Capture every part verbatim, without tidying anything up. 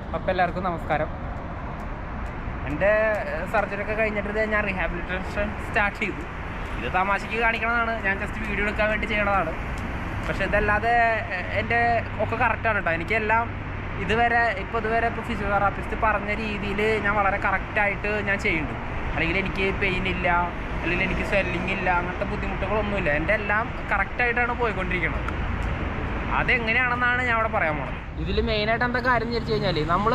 അപ്പോൾ എല്ലാവർക്കും നമസ്കാരം. എൻ്റെ സർജറി ഒക്കെ കഴിഞ്ഞിട്ട് ഞാൻ റീഹാബിലിറ്റേഷൻ സ്റ്റാർട്ട് ചെയ്തു. ഇത് തമാശയ്ക്ക് കാണിക്കണതാണ്, ഞാൻ ജസ്റ്റ് വീഡിയോ എടുക്കാൻ വേണ്ടി ചെയ്യണതാണ്. പക്ഷെ ഇതല്ലാതെ എൻ്റെ ഒക്കെ കറക്റ്റാണ് കേട്ടോ. എനിക്കെല്ലാം ഇതുവരെ ഇപ്പോൾ ഇതുവരെ ഇപ്പോൾ ഫിസിയോതെറാപ്പിസ്റ്റ് പറഞ്ഞ രീതിയിൽ ഞാൻ വളരെ കറക്റ്റായിട്ട് ഞാൻ ചെയ്യുന്നുണ്ട്. അല്ലെങ്കിൽ എനിക്ക് പെയിൻ ഇല്ല, അല്ലെങ്കിൽ എനിക്ക് സ്വെല്ലിങ് ഇല്ല, അങ്ങനത്തെ ബുദ്ധിമുട്ടുകളൊന്നുമില്ല. എൻ്റെ എല്ലാം കറക്റ്റായിട്ടാണ് പോയിക്കൊണ്ടിരിക്കുന്നത്. അതെങ്ങനെയാണെന്നാണ് ഞാൻ അവിടെ പറയാൻ പോകുന്നത്. ഇതിൽ മെയിനായിട്ട് എന്താ കാര്യം എന്ന് വെച്ച് കഴിഞ്ഞാൽ, നമ്മൾ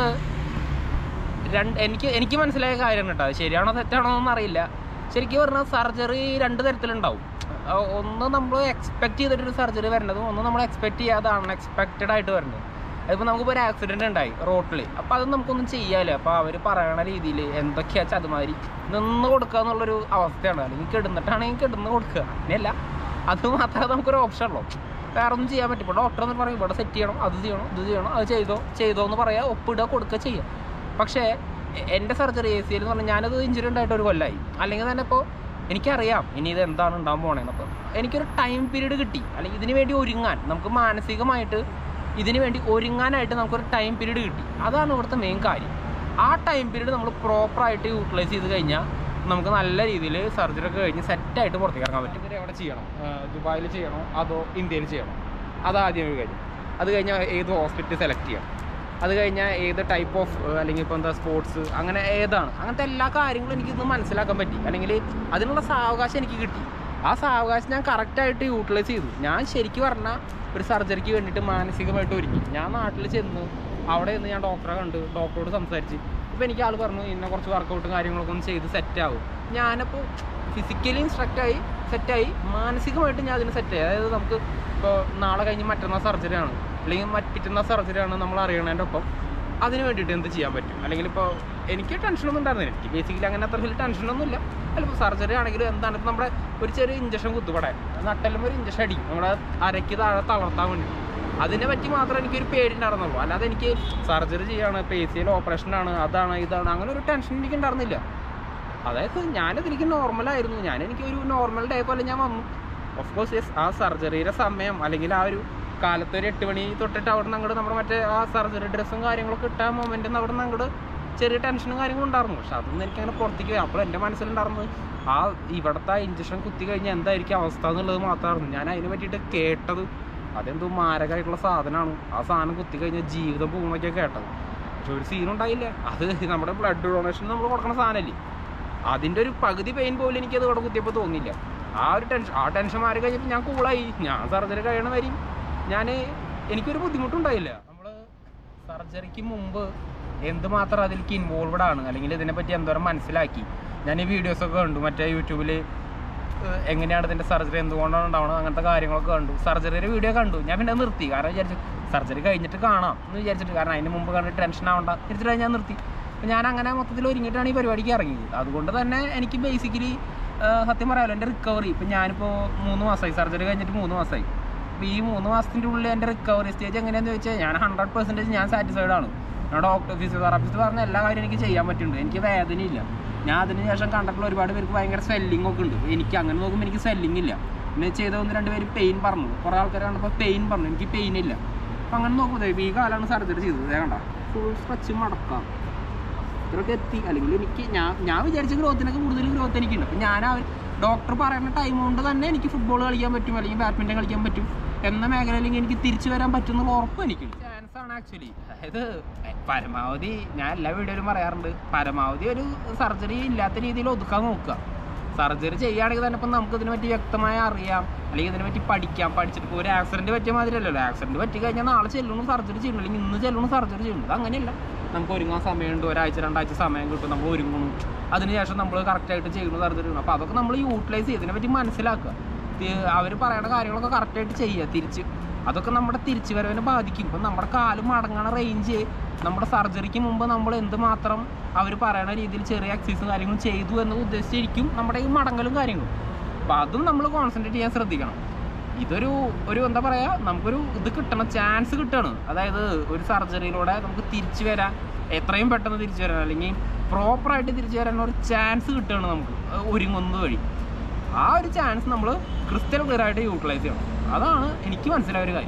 രണ്ട് എനിക്ക് എനിക്ക് മനസ്സിലായ കാര്യം കേട്ടോ, അത് ശരിയാണോ തെറ്റാണോ എന്നൊന്നും അറിയില്ല. ശരിക്കും പറഞ്ഞാൽ സർജറി രണ്ട് തരത്തിലുണ്ടാവും. ഒന്ന് നമ്മൾ എക്സ്പെക്ട് ചെയ്തിട്ടൊരു സർജറി വരേണ്ടതും, ഒന്ന് നമ്മൾ എക്സ്പെക്ട് ചെയ്യാതെ അൺഎക്സ്പെക്റ്റഡ് ആയിട്ട് വരുന്നത്. അതിപ്പോൾ നമുക്കിപ്പോൾ ഒരു ആക്സിഡൻറ്റ് ഉണ്ടായി റോട്ടിൽ, അപ്പോൾ അത് നമുക്കൊന്നും ചെയ്യാമല്ലോ. അപ്പോൾ അവർ പറയണ രീതിയിൽ എന്തൊക്കെയാ വെച്ചാൽ അതുമാതിരി നിന്ന് കൊടുക്കുക എന്നുള്ളൊരു അവസ്ഥയാണ്. അല്ലെങ്കിൽ കിടന്നിട്ടാണെങ്കിൽ കിടന്ന് കൊടുക്കുക, അങ്ങനെയല്ല. അത് മാത്രമേ നമുക്കൊരു ഓപ്ഷൻ ഉള്ളൂ, വേറെ ഒന്നും ചെയ്യാൻ പറ്റും. ഇപ്പോൾ ഡോക്ടർ എന്ന് പറയും ഇവിടെ സെറ്റ് ചെയ്യണം, അത് ചെയ്യണം, ഇത് ചെയ്യണം, അത് ചെയ്തോ ചെയ്തോ എന്ന് പറയാം, ഒപ്പിടുക, കൊടുക്കുക, ചെയ്യുക. പക്ഷേ എൻ്റെ സർജറി എ സി എൽ എന്ന് പറഞ്ഞാൽ ഞാനത് ഇഞ്ചുറി ഉണ്ടായിട്ട് ഒരു കൊല്ലമായി. അല്ലെങ്കിൽ തന്നെ ഇപ്പോൾ എനിക്കറിയാം ഇനി ഇത് എന്താണ് ഉണ്ടാകാൻ പോകണേന്ന്. അപ്പോൾ എനിക്കൊരു ടൈം പീരീഡ് കിട്ടി. അല്ലെങ്കിൽ ഇതിന് വേണ്ടി ഒരുങ്ങാൻ, നമുക്ക് മാനസികമായിട്ട് ഇതിന് വേണ്ടി ഒരുങ്ങാനായിട്ട് നമുക്കൊരു ടൈം പീരീഡ് കിട്ടി. അതാണ് ഇവിടുത്തെ മെയിൻ കാര്യം. ആ ടൈം പീരീഡ് നമ്മൾ പ്രോപ്പറായിട്ട് യൂട്ടിലൈസ് ചെയ്ത് കഴിഞ്ഞാൽ നമുക്ക് നല്ല രീതിയിൽ സർജറി ഒക്കെ കഴിഞ്ഞ് സെറ്റായിട്ട് പുറത്തേക്ക് ഇറങ്ങാൻ പറ്റും. ഇതിൽ എവിടെ ചെയ്യണം, ദുബായിൽ ചെയ്യണോ അതോ ഇന്ത്യയിൽ ചെയ്യണോ, അതാദ്യം ഒരു കാര്യം. അത് കഴിഞ്ഞാൽ ഏത് ഹോസ്പിറ്റൽ സെലക്ട് ചെയ്യണം, അത് കഴിഞ്ഞാൽ ഏത് ടൈപ്പ് ഓഫ് അല്ലെങ്കിൽ ഇപ്പോൾ എന്താ സ്പോർട്സ്, അങ്ങനെ ഏതാണ്, അങ്ങനത്തെ എല്ലാ കാര്യങ്ങളും എനിക്കിന്ന് മനസ്സിലാക്കാൻ പറ്റി. അല്ലെങ്കിൽ അതിനുള്ള സാവകാശം എനിക്ക് കിട്ടി. ആ സാവകാശം ഞാൻ കറക്റ്റായിട്ട് യൂട്ടിലൈസ് ചെയ്തു. ഞാൻ ശരിക്കും പറഞ്ഞാൽ ഒരു സർജറിക്ക് വേണ്ടിയിട്ട് മാനസികമായിട്ട് ഒരുങ്ങി. ഞാൻ നാട്ടിൽ ചെന്ന് അവിടെ നിന്ന് ഞാൻ ഡോക്ടറെ കണ്ട് ഡോക്ടറോട് സംസാരിച്ച് ഇപ്പോൾ എനിക്ക് ആൾ പറഞ്ഞു ഇന്ന കുറച്ച് വർക്കൗട്ടും കാര്യങ്ങളൊക്കെ ഒന്ന് ചെയ്ത് സെറ്റാകും. ഞാനപ്പോൾ ഫിസിക്കലി സ്ട്രക്റ്റായി സെറ്റായി, മാനസികമായിട്ട് ഞാൻ അതിന് സെറ്റായി. അതായത് നമുക്ക് ഇപ്പോൾ നാളെ കഴിഞ്ഞ് മറ്റന്നാൾ സർജറിയാണ്, അല്ലെങ്കിൽ മറ്റന്നാൾ സർജറിയാണ് നമ്മൾ അറിയണതിൻ്റെ ഒപ്പം അതിന് വേണ്ടിയിട്ട് എന്ത് ചെയ്യാൻ പറ്റും. അല്ലെങ്കിൽ ഇപ്പോൾ എനിക്ക് ടെൻഷനൊന്നും ഉണ്ടായിരുന്നില്ല, എനിക്ക് ബേസിക്കലി അങ്ങനെ അത്ര വലിയ ടെൻഷനൊന്നുമില്ല. അല്ലെങ്കിൽ സർജറി ആണെങ്കിലും എന്താണ് ഇപ്പോൾ നമ്മുടെ ഒരു ചെറിയ ഇഞ്ചക്ഷൻ കുത്തുപടെ നട്ടെല്ലും ഒരു ഇഞ്ചക്ഷൻ അടി നമ്മുടെ അരയ്ക്ക് താഴെ തളർത്താൻ വേണ്ടി, അതിനെ പറ്റി മാത്രമേ എനിക്കൊരു പേടി ഉണ്ടായിരുന്നുള്ളൂ. അല്ലാതെ എനിക്ക് സർജറി ചെയ്യാണ്, ഇപ്പോൾ എ സി എൽ ഓപ്പറേഷനാണ്, അതാണ് ഇതാണ്, അങ്ങനെ ഒരു ടെൻഷൻ എനിക്ക് ഉണ്ടായിരുന്നില്ല. അതായത് ഞാനത് എനിക്ക് നോർമലായിരുന്നു. ഞാൻ എനിക്കൊരു നോർമൽ ഡേ പോലെ ഞാൻ വന്നു. ഓഫ് കോഴ്സ് യെസ്, ആ സർജറിയുടെ സമയം അല്ലെങ്കിൽ ആ ഒരു കാലത്ത് ഒരു എട്ട് മണി തൊട്ടിട്ട് അവിടെ നിന്ന് അങ്ങോട്ട് നമ്മുടെ മറ്റേ ആ സർജറി ഡ്രസ്സും കാര്യങ്ങളൊക്കെ ഇട്ട മൊമെൻറ്റിൽ നിന്ന് അവിടെ നിന്ന് അങ്ങോട്ട് ചെറിയ ടെൻഷനും കാര്യങ്ങളും ഉണ്ടായിരുന്നു. പക്ഷെ അതൊന്നും എനിക്കങ്ങനെ പുറത്തേക്ക് പോയി. അപ്പോൾ എൻ്റെ മനസ്സിലുണ്ടായിരുന്നത് ആ ഇവിടുത്തെ ഇഞ്ചക്ഷൻ കുത്തി കഴിഞ്ഞാൽ എന്തായിരിക്കും അവസ്ഥ എന്നുള്ളത് മാത്രമായിരുന്നു. ഞാൻ അതിനെ പറ്റിയിട്ട് കേട്ടത് അതെന്തോ മാരകമായിട്ടുള്ള സാധനമാണ്, ആ സാധനം കുത്തി കഴിഞ്ഞാൽ ജീവിതം പോകുന്നൊക്കെ കേട്ടത്. പക്ഷെ ഒരു സീനും ഉണ്ടായില്ല. അത് നമ്മുടെ ബ്ലഡ് ഡൊണേഷൻ നമ്മൾ കൊടുക്കുന്ന സാധനമല്ലേ, അതിൻ്റെ ഒരു പകുതി പെയിൻ പോലും എനിക്കത് ഇവിടെ കുത്തിയപ്പോൾ തോന്നിയില്ല. ആ ഒരു ടെൻഷൻ ആ ടെൻഷൻ മാറി കഴിഞ്ഞപ്പോൾ ഞാൻ കൂളായി. ഞാൻ സർജറി കഴിയണ വരെ ഞാൻ എനിക്കൊരു ബുദ്ധിമുട്ടുണ്ടായില്ല. നമ്മൾ സർജറിക്ക് മുമ്പ് എന്തുമാത്രം അതിലേക്ക് ഇൻവോൾവ്ഡ് ആണ്, അല്ലെങ്കിൽ ഇതിനെപ്പറ്റി എന്തോരം മനസ്സിലാക്കി. ഞാൻ ഈ വീഡിയോസൊക്കെ കണ്ടു, മറ്റേ യൂട്യൂബിൽ എങ്ങനെയാണ് ഇതിൻ്റെ സർജറി എന്തുകൊണ്ടാണ് ഉണ്ടാവണം അങ്ങനത്തെ കാര്യങ്ങളൊക്കെ കണ്ടു. സർജറിയുടെ വീഡിയോ കണ്ടു, ഞാൻ പിന്നെ നിർത്തി. കാരണം വിചാരിച്ചു സർജറി കഴിഞ്ഞിട്ട് കാണാം എന്ന് വിചാരിച്ചിട്ട്, കാരണം അതിന് മുമ്പ് കണ്ടിട്ട് ടെൻഷൻ ആവണ്ട വിചാരിച്ചിട്ട് ഞാൻ നിർത്തി. അപ്പോൾ ഞാൻ അങ്ങനെ മൊത്തത്തിൽ ഒരുങ്ങിയിട്ടാണ് ഈ പരിപാടിക്ക് ഇറങ്ങിയത്. അതുകൊണ്ട് തന്നെ എനിക്ക് ബേസിക്കലി സത്യം പറയാമല്ലോ എൻ്റെ റിക്കവറി, ഇപ്പം ഞാനിപ്പോൾ മൂന്ന് മാസമായി സർജറി കഴിഞ്ഞിട്ട് മൂന്ന് മാസമായി. അപ്പോൾ ഈ മൂന്ന് മാസത്തിൻ്റെ ഉള്ളിൽ എൻ്റെ റിക്കവറി സ്റ്റേജ് എങ്ങനെയാണെന്ന് ചോദിച്ചാൽ ഞാൻ ഹൺഡ്രഡ് പെർസെൻറ്റേജ് ഞാൻ സാറ്റിസ്ഫൈഡ് ആണ്. ഞാൻ ഡോക്ടർ ഫിസിയോതെറാപ്പിസ്റ്റ് പറഞ്ഞ എല്ലാ കാര്യം എനിക്ക് ചെയ്യാൻ പറ്റുന്നുണ്ട്. എനിക്ക് വേദനയില്ല. ഞാൻ അതിന് ശേഷം കണ്ടിട്ടുള്ള ഒരുപാട് പേർക്ക് ഭയങ്കര സ്വെല്ലിംഗ് ഒക്കെ ഉണ്ട്. എനിക്ക് അങ്ങനെ നോക്കുമ്പോൾ എനിക്ക് സ്വെല്ലിംഗ് ഇല്ല. പിന്നെ ചെയ്ത ഒന്ന് രണ്ട് പേര് പെയിൻ പറഞ്ഞു, കുറേ ആൾക്കാർ കണ്ടപ്പോൾ പെയിൻ പറഞ്ഞു, എനിക്ക് പെയിൻ ഇല്ല. അപ്പം അങ്ങനെ നോക്കുമ്പോൾ ഈ കാലമാണ് സർജറി ചെയ്തത്. വേണ്ട ഫുൾ സ്ട്രെച്ച് മടക്കാം ഇത്രയൊക്കെ എത്തി. അല്ലെങ്കിൽ എനിക്ക് ഞാൻ ഞാൻ വിചാരിച്ച ഗ്രോത്തിനൊക്കെ കൂടുതൽ ഗ്രോത്ത് എനിക്കുണ്ട്. അപ്പം ഞാൻ അവർ ഡോക്ടർ പറയുന്ന ടൈം കൊണ്ട് തന്നെ എനിക്ക് ഫുട്ബോൾ കളിക്കാൻ പറ്റും, അല്ലെങ്കിൽ ബാഡ്മിൻ്റൺ കളിക്കാൻ പറ്റും എന്ന മേഖലയിലെങ്കിൽ എനിക്ക് തിരിച്ചു വരാൻ പറ്റുന്നുള്ള ഉറപ്പ് എനിക്കുണ്ട്. ചാൻസ് ആണ് ആക്ച്വലി. അതായത് പരമാവധി ഞാൻ എല്ലാ വീഡിയോയിലും പറയാറുണ്ട്, പരമാവധി ഒരു സർജറി ഇല്ലാത്ത രീതിയിൽ ഒതുക്കാൻ നോക്കുക. സർജറി ചെയ്യുകയാണെങ്കിൽ തന്നെ ഇപ്പം നമുക്ക് ഇതിനെ പറ്റി വ്യക്തമായി അറിയാം, അല്ലെങ്കിൽ ഇതിനെ പറ്റി പഠിക്കാം. പഠിച്ചിട്ട് ഇപ്പോൾ ഒരു ആക്സിഡൻറ്റ് പറ്റിയ മാതിരിയല്ലല്ലോ. ആക്സിഡൻറ്റ് പറ്റി കഴിഞ്ഞാൽ നാളെ ചെല്ലണം സർജറി ചെയ്യണം, അല്ലെങ്കിൽ ഇന്ന് ചെല്ലണം സർജറി ചെയ്യണം. അങ്ങനെയല്ല, നമുക്ക് ഒരുങ്ങാൻ സമയമുണ്ട്, ഒരാഴ്ച രണ്ടാഴ്ച സമയം കിട്ടും, നമ്മൾ ഒരുങ്ങണം. അതിനുശേഷം നമ്മൾ കറക്റ്റായിട്ട് ചെയ്യുന്നു സർജറി ചെയ്യണം. അപ്പോൾ അതൊക്കെ നമ്മൾ യൂട്ടിലൈസ് ചെയ്ത് ഇതിനെ പറ്റി മനസ്സിലാക്കുക. അവർ പറയുന്ന കാര്യങ്ങളൊക്കെ കറക്റ്റായിട്ട് ചെയ്യുക. തിരിച്ച് അതൊക്കെ നമ്മുടെ തിരിച്ചു വരവിനെ ബാധിക്കും. ഇപ്പം നമ്മുടെ കാല് മടങ്ങണ റേഞ്ച് നമ്മുടെ സർജറിക്ക് മുമ്പ് നമ്മൾ എന്തുമാത്രം അവർ പറയുന്ന രീതിയിൽ ചെറിയ എക്സസൈസും കാര്യങ്ങളും ചെയ്തു എന്ന് ഉദ്ദേശിച്ചിരിക്കും നമ്മുടെ ഈ മടങ്ങലും കാര്യങ്ങളും. അപ്പോൾ അതും നമ്മൾ കോൺസെൻട്രേറ്റ് ചെയ്യാൻ ശ്രദ്ധിക്കണം. ഇതൊരു ഒരു എന്താ പറയുക, നമുക്കൊരു ഇത് കിട്ടണം, ചാൻസ് കിട്ടുകയാണ്. അതായത് ഒരു സർജറിയിലൂടെ നമുക്ക് തിരിച്ചു വരാൻ, എത്രയും പെട്ടെന്ന് തിരിച്ചു വരാൻ, അല്ലെങ്കിൽ പ്രോപ്പറായിട്ട് തിരിച്ചു വരാൻ ഒരു ചാൻസ് കിട്ടുകയാണ് നമുക്ക് ഒരുങ്ങുന്നത് വഴി. ആ ഒരു ചാൻസ് നമ്മൾ ക്രിസ്റ്റൽ ക്ലിയർ ആയിട്ട് യൂട്ടിലൈസ് ചെയ്യണം. അതാണ് എനിക്ക് മനസ്സിലായ ഒരു കാര്യം.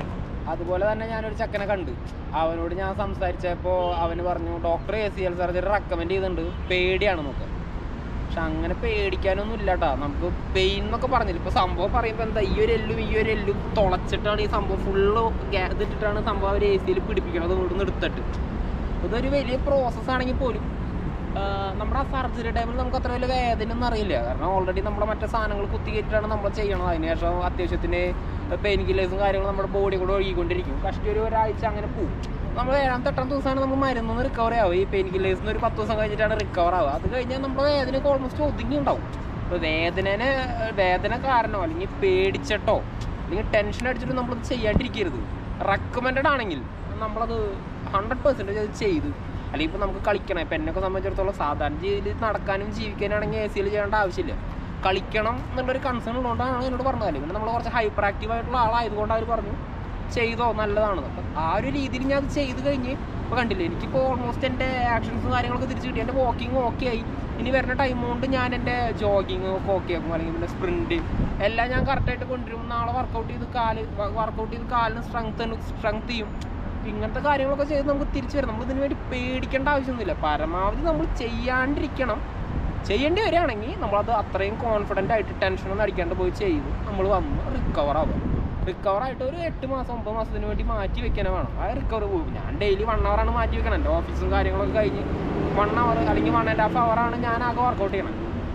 അതുപോലെ തന്നെ ഞാനൊരു ചെക്കനെ കണ്ട്, അവനോട് ഞാൻ സംസാരിച്ചപ്പോൾ അവന് പറഞ്ഞു doctor A C L surgery recommend ചെയ്തിട്ടുണ്ട്, പേടിയാണ് നോക്കുക. പക്ഷെ അങ്ങനെ പേടിക്കാനൊന്നും ഇല്ല കേട്ടോ. നമുക്ക് പെയിൻ എന്നൊക്കെ പറഞ്ഞില്ല, ഇപ്പോൾ സംഭവം പറയുമ്പോൾ എന്താ ഈ ഒരു എല്ലും ഈ ഒരു എല്ലും തുളച്ചിട്ടാണ് ഈ സംഭവം ഫുള്ള് ഇതിട്ടിട്ടാണ് സംഭവം അവർ എ സിയിൽ പിടിപ്പിക്കണത് ഇവിടുന്ന് എടുത്തിട്ട്. ഇതൊരു വലിയ പ്രോസസ്സാണെങ്കിൽ പോലും നമ്മുടെ ആ സർജറി ടൈമിൽ നമുക്ക് അത്ര വലിയ വേദന ഒന്നും അറിയില്ല. കാരണം ഓൾറെഡി നമ്മുടെ മറ്റേ സാധനങ്ങൾ കുത്തി കയറ്റിട്ടാണ് നമ്മൾ ചെയ്യണത്. അതിനുശേഷം അത്യാവശ്യത്തിന് പെയിൻ കില്ലേഴ്സും കാര്യങ്ങളും നമ്മുടെ ബോഡി കൂടെ ഒഴുകിക്കൊണ്ടിരിക്കും. കഷ്ടി ഒരു ഒരാഴ്ച അങ്ങനെ പോകും. നമ്മൾ ഏഴാമത്തെ എട്ടാം ദിവസമാണ് നമുക്ക് മരുന്നൊന്ന് റിക്കവർ ആവുക. ഈ പെയിൻ കില്ലേഴ്സിന് ഒരു പത്ത് ദിവസം കഴിഞ്ഞിട്ടാണ് റിക്കവർ ആവുക. അത് കഴിഞ്ഞാൽ നമ്മുടെ വേദനയൊക്കെ ഓൾമോസ്റ്റ് ഒതുങ്ങി ഉണ്ടാവും. ഇപ്പോൾ വേദനനെ വേദന കാരണമോ അല്ലെങ്കിൽ പേടിച്ചിട്ടോ അല്ലെങ്കിൽ ടെൻഷൻ അടിച്ചിട്ട് നമ്മളത് ചെയ്യാണ്ടിരിക്കരുത്. റെക്കമെൻഡഡ് ആണെങ്കിൽ നമ്മളത് ഹൺഡ്രഡ് പെർസെൻറ്റേജ് അത് ചെയ്ത്. അല്ലെങ്കിൽ ഇപ്പോൾ നമുക്ക് കളിക്കണം. ഇപ്പം എന്നെയൊക്കെ സംബന്ധിച്ചിടത്തോളം സാധാരണ രീതിയിൽ നടക്കാനും ജീവിക്കാനാണെങ്കിൽ എ സിയിൽ ചെയ്യേണ്ട ആവശ്യമില്ല. കളിക്കണം എന്നുള്ളൊരു കൺസേൺ ഉള്ളതുകൊണ്ടാണ് എന്നോട് പറഞ്ഞത്. അല്ലെങ്കിൽ നമ്മൾ കുറച്ച് ഹൈപ്പർ ആക്റ്റീവ് ആയിട്ടുള്ള ആളായതുകൊണ്ട് അവർ പറഞ്ഞു ചെയ്തോ നല്ലതാണെന്ന്. അപ്പം ആ ഒരു രീതിയിൽ ഞാൻ അത് ചെയ്ത് കഴിഞ്ഞ് ഇപ്പോൾ കണ്ടില്ലേ, എനിക്കിപ്പോൾ ഓൾമോസ്റ്റ് എൻ്റെ ആക്ഷൻസും കാര്യങ്ങളൊക്കെ തിരിച്ച് കിട്ടി. എൻ്റെ വാക്കിംഗ് ഓക്കെ ആയി. ഇനി വരുന്ന ടൈം കൊണ്ട് ഞാൻ എൻ്റെ ജോഗിങ് ഒക്കെ ഓക്കെ ആക്കും. അല്ലെങ്കിൽ പിന്നെ സ്പ്രിൻറ്റ് എല്ലാം ഞാൻ കറക്റ്റായിട്ട് കൊണ്ടുവരും. നാളെ വർക്കൗട്ട് ചെയ്ത് കാല് വർക്കൗട്ട് ചെയ്ത് കാലിന് സ്ട്രെങ്ത് സ്ട്രെങ്ത് ചെയ്യും. ഇങ്ങനത്തെ കാര്യങ്ങളൊക്കെ ചെയ്ത് നമുക്ക് തിരിച്ചു വരും. നമ്മൾ ഇതിനു വേണ്ടി പേടിക്കേണ്ട ആവശ്യമൊന്നുമില്ല. പരമാവധി നമ്മൾ ചെയ്യാണ്ടിരിക്കണം. ചെയ്യേണ്ടി വരികയാണെങ്കിൽ നമ്മളത് അത്രയും കോൺഫിഡൻ്റ് ആയിട്ട് ടെൻഷനൊന്നും അടിക്കാണ്ട് പോയി ചെയ്ത് നമ്മൾ വന്ന് റിക്കവർ ആവുക. റിക്കവറായിട്ട് ഒരു എട്ട് മാസം ഒമ്പത് മാസത്തിന് വേണ്ടി മാറ്റി വെക്കാനേ വേണം. ആ റിക്കവർ പോകും. ഞാൻ ഡെയിലി വൺ അവറാണ് മാറ്റി വെക്കണം. എൻ്റെ ഓഫീസും കാര്യങ്ങളൊക്കെ കഴിഞ്ഞ് വൺ അവർ അല്ലെങ്കിൽ വൺ ആൻഡ് ഹാഫ് അവറാണ് ഞാൻ ആകെ വർക്കൗട്ട് ചെയ്യണം.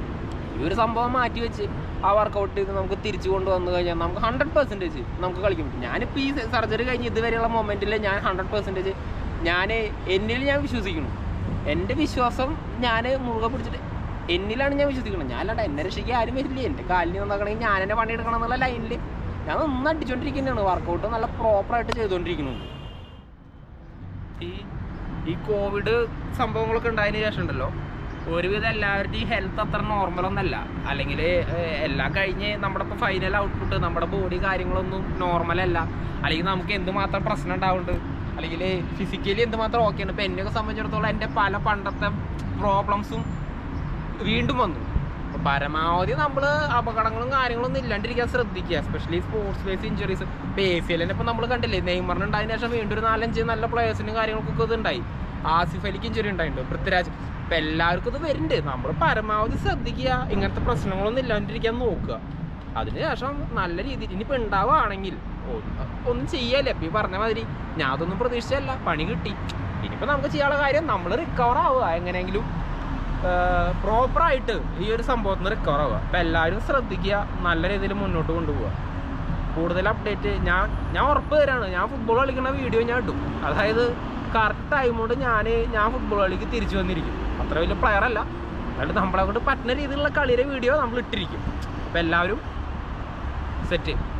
ഈ ഒരു സംഭവം മാറ്റി വെച്ച് ആ വർക്കൗട്ട് ചെയ്ത് നമുക്ക് തിരിച്ചു കൊണ്ടുവന്നു കഴിഞ്ഞാൽ നമുക്ക് ഹൺഡ്രഡ് പെർസെൻറ്റേജ് നമുക്ക് കളിക്കാൻ പറ്റും. ഞാനിപ്പോൾ ഈ സർജറി കഴിഞ്ഞ് ഇതുവരെയുള്ള മൊമെൻറ്റിൽ ഞാൻ ഹൺഡ്രഡ് പെർസെൻറ്റേജ് ഞാൻ എന്നിൽ ഞാൻ വിശ്വസിക്കുന്നു. എൻ്റെ വിശ്വാസം ഞാൻ മുറുകെ പിടിച്ചിട്ട് എന്നിലാണ് ഞാൻ വിശ്വസിക്കുന്നത്. ഞാൻ അല്ലാണ്ട് എന്നെ രക്ഷിക്കാൻ ആരും വരില്ല. എൻ്റെ കാലിന് നന്നാക്കണമെങ്കിൽ ഞാൻ എൻ്റെ പണിയെടുക്കണം എന്നുള്ള ലൈനിൽ ഞാൻ ഒന്ന് അടിച്ചുകൊണ്ടിരിക്കുന്നതാണ്. വർക്കൗട്ട് നല്ല പ്രോപ്പറായിട്ട് ചെയ്തുകൊണ്ടിരിക്കുന്നുണ്ട്. ഈ ഈ കോവിഡ് സംഭവങ്ങളൊക്കെ ഉണ്ടായതിന് ശേഷം ഉണ്ടല്ലോ, ഒരുവിധം എല്ലാവരുടെയും ഹെൽത്ത് അത്ര നോർമലൊന്നല്ല. അല്ലെങ്കിൽ എല്ലാം കഴിഞ്ഞ് നമ്മുടെ ഇപ്പോൾ ഫൈനൽ ഔട്ട്പുട്ട് നമ്മുടെ ബോഡി കാര്യങ്ങളൊന്നും നോർമലല്ല. അല്ലെങ്കിൽ നമുക്ക് എന്തുമാത്രം പ്രശ്നം ഉണ്ടാവുന്നുണ്ട്, അല്ലെങ്കിൽ ഫിസിക്കലി എന്തുമാത്രം ഓക്കെയാണ്. ഇപ്പോൾ എന്നെയൊക്കെ സംബന്ധിച്ചിടത്തോളം എൻ്റെ പല പണ്ടത്തെ പ്രോബ്ലംസും വീണ്ടും വന്നു. അപ്പോൾ പരമാവധി നമ്മൾ അപകടങ്ങളും കാര്യങ്ങളൊന്നും ഇല്ലാണ്ടിരിക്കാൻ ശ്രദ്ധിക്കുക. Especially sports base injuries. ഇപ്പോൾ എ സി എല്ലിനെ ഇപ്പോൾ നമ്മൾ കണ്ടില്ലേ, നെയ്മറിന് ഉണ്ടായതിനു ശേഷം വീണ്ടും ഒരു നാലഞ്ച് നല്ല പ്ലേയേഴ്സിനും കാര്യങ്ങൾക്കൊക്കെ ഇത് ഉണ്ടായി. ആസിഫ് അലിക്ക് ഇഞ്ചുറി ഉണ്ടായിട്ടുണ്ട്, പൃഥ്വിരാജ്. ഇപ്പം എല്ലാവർക്കും ഇത് വരുന്നുണ്ട്. നമ്മൾ പരമാവധി ശ്രദ്ധിക്കുക, ഇങ്ങനത്തെ പ്രശ്നങ്ങളൊന്നും ഇല്ലാണ്ടിരിക്കാൻ നോക്കുക. അതിനുശേഷം നല്ല രീതിയിൽ ഇനിയിപ്പോൾ ഉണ്ടാവുകയാണെങ്കിൽ ഒന്നും ചെയ്യാല്ലേ. ഇപ്പം ഈ പറഞ്ഞ മാതിരി ഞാൻ അതൊന്നും പ്രതീക്ഷിച്ചല്ല, പണി കിട്ടി. ഇനിയിപ്പോൾ നമുക്ക് ചെയ്യാനുള്ള കാര്യം നമ്മൾ റിക്കവർ ആവുക, എങ്ങനെയെങ്കിലും പ്രോപ്പറായിട്ട് ഈ ഒരു സംഭവത്തിൽ നിന്ന് റിക്കവർ ആവുക. അപ്പം എല്ലാവരും ശ്രദ്ധിക്കുക, നല്ല രീതിയിൽ മുന്നോട്ട് കൊണ്ടുപോവുക. കൂടുതൽ അപ്ഡേറ്റ് ഞാൻ ഞാൻ ഉറപ്പ് തരാണ്. ഞാൻ ഫുട്ബോൾ കളിക്കുന്ന വീഡിയോ ഞാൻ ഇടും. അതായത് കറക്റ്റ് ടൈം കൊണ്ട് ഞാൻ ഞാൻ ഫുട്ബോൾ കളിക്ക് തിരിച്ചു വന്നിരിക്കും. അത്ര വലിയ പ്ലെയർ അല്ല, അതുകൊണ്ട് നമ്മളെ കൊണ്ട് പറ്റുന്ന രീതിയിലുള്ള കളിയുടെ വീഡിയോ നമ്മൾ ഇട്ടിരിക്കും. അപ്പം എല്ലാവരും സെറ്റ്.